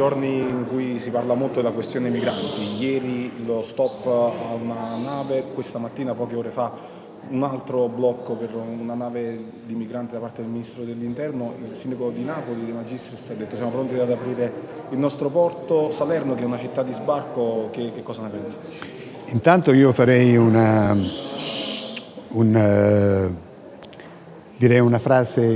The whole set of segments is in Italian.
giorni in cui si parla molto della questione migranti. Ieri lo stop a una nave, questa mattina, poche ore fa, un altro blocco per una nave di migranti da parte del Ministro dell'Interno. Il sindaco di Napoli, De Magistris, ha detto: siamo pronti ad aprire il nostro porto. Salerno, che è una città di sbarco, che cosa ne pensa? Intanto io farei direi una frase,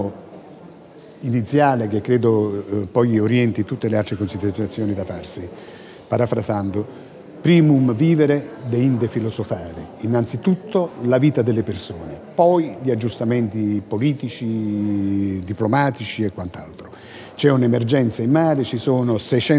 iniziale, che credo poi orienti tutte le altre considerazioni da farsi, parafrasando: primum vivere, deinde filosofare. Innanzitutto la vita delle persone, poi gli aggiustamenti politici, diplomatici e quant'altro. C'è un'emergenza in mare, ci sono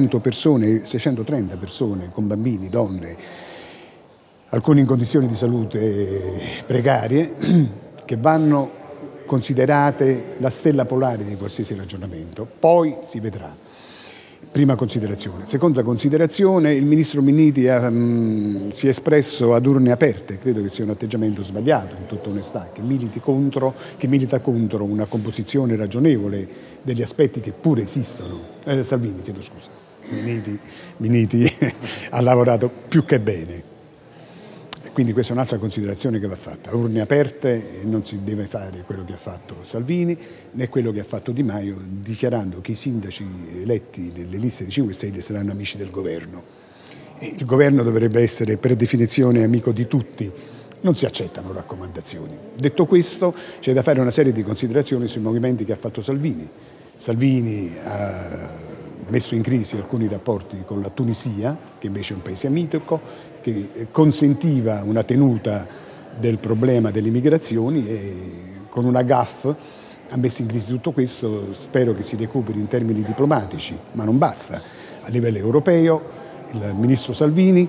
630 persone con bambini, donne, alcuni in condizioni di salute precarie, che vanno considerate la stella polare di qualsiasi ragionamento. Poi si vedrà. Prima considerazione. Seconda considerazione: il ministro Minniti si è espresso ad urne aperte. Credo che sia un atteggiamento sbagliato, in tutta onestà, che milita contro una composizione ragionevole degli aspetti che pure esistono. Salvini, chiedo scusa. Minniti ha lavorato più che bene. Quindi questa è un'altra considerazione che va fatta. A urne aperte non si deve fare quello che ha fatto Salvini né quello che ha fatto Di Maio, dichiarando che i sindaci eletti nelle liste di 5 Stelle saranno amici del governo. Il governo dovrebbe essere per definizione amico di tutti. Non si accettano raccomandazioni. Detto questo, c'è da fare una serie di considerazioni sui movimenti che ha fatto Salvini. Salvini ha messo in crisi alcuni rapporti con la Tunisia, che invece è un paese amico, che consentiva una tenuta del problema delle migrazioni, e con una gaffe ha messo in crisi tutto questo. Spero che si recuperi in termini diplomatici, ma non basta. A livello europeo il ministro Salvini,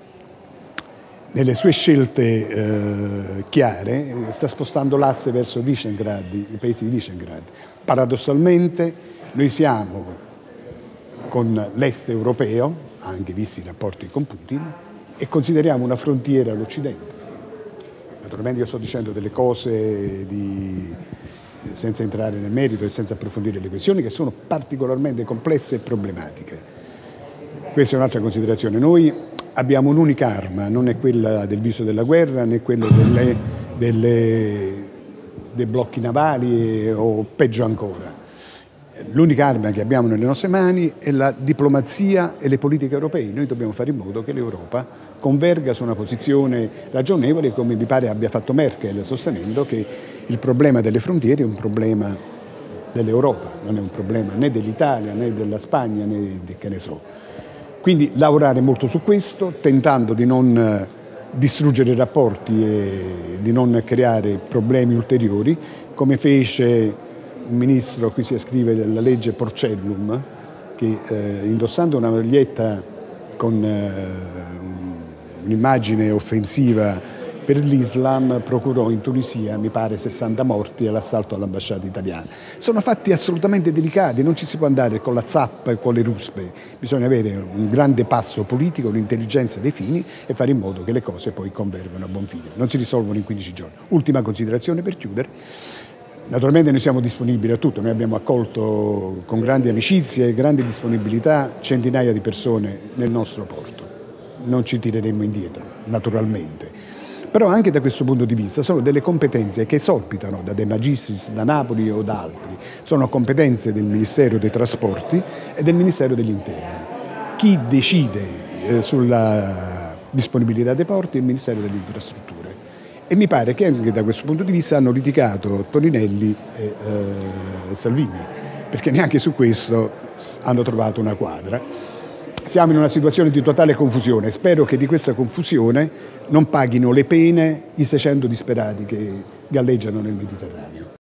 nelle sue scelte chiare, sta spostando l'asse verso Visegrad, i paesi di Visegrad. Paradossalmente noi siamo con l'est europeo, anche visti i rapporti con Putin, e consideriamo una frontiera l'Occidente. Naturalmente io sto dicendo delle cose senza entrare nel merito e senza approfondire le questioni, che sono particolarmente complesse e problematiche. Questa è un'altra considerazione. Noi abbiamo un'unica arma, non è quella del viso della guerra, né quello dei blocchi navali o peggio ancora. L'unica arma che abbiamo nelle nostre mani è la diplomazia e le politiche europee. Noi dobbiamo fare in modo che l'Europa converga su una posizione ragionevole, come mi pare abbia fatto Merkel, sostenendo che il problema delle frontiere è un problema dell'Europa, non è un problema né dell'Italia, né della Spagna, né che ne so. Quindi lavorare molto su questo, tentando di non distruggere i rapporti e di non creare problemi ulteriori, come fece un ministro, qui si scrive la legge Porcellum, che indossando una maglietta con un'immagine offensiva per l'Islam procurò in Tunisia, mi pare, 60 morti all'assalto all'ambasciata italiana. Sono fatti assolutamente delicati, non ci si può andare con la zappa e con le ruspe, bisogna avere un grande passo politico, un'intelligenza dei fini e fare in modo che le cose poi convergano a buon fine. Non si risolvono in 15 giorni. Ultima considerazione per chiudere. Naturalmente noi siamo disponibili a tutto, noi abbiamo accolto con grande amicizia e grande disponibilità centinaia di persone nel nostro porto. Non ci tireremo indietro, naturalmente. Però anche da questo punto di vista sono delle competenze che esorpitano da De Magistris, da Napoli o da altri. Sono competenze del Ministero dei Trasporti e del Ministero degli Interni. Chi decide sulla disponibilità dei porti è il Ministero delle Infrastrutture. E mi pare che anche da questo punto di vista hanno litigato Toninelli e Salvini, perché neanche su questo hanno trovato una quadra. Siamo in una situazione di totale confusione. Spero che di questa confusione non paghino le pene i 600 disperati che galleggiano nel Mediterraneo.